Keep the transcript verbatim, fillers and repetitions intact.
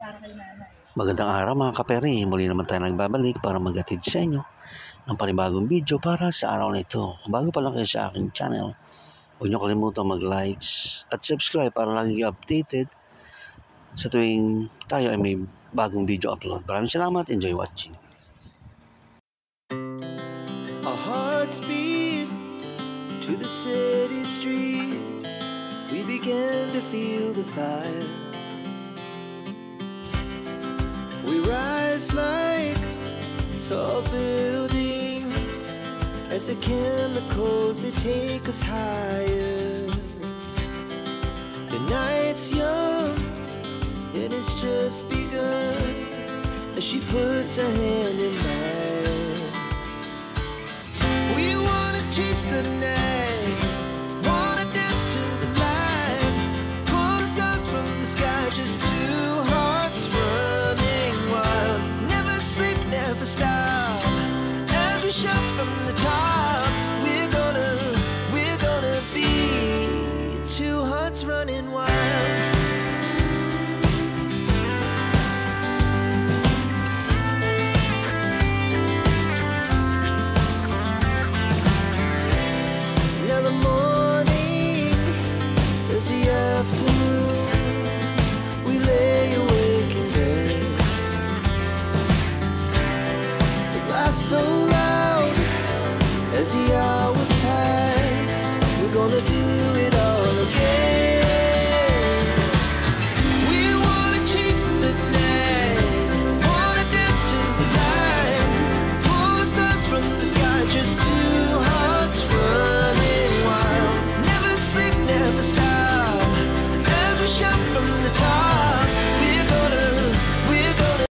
para kay nanay. Magandang araw mga kaperi, muli naman tayo nagbabalik para maghatid sa inyo ng panibagong video para sa araw na ito. Kung bago pa lang kayo sa aking channel, huwag niyo kalimutan mag-likes at subscribe para lagi updated sa tuwing tayo ay may bagong video upload. Maraming salamat, enjoy watching. Our hearts beat to the city streets. We began to feel the fire. We rise like tall buildings as the chemicals they take us higher. The night's young, it has just begun as she puts her hand in mine. We wanna chase the night.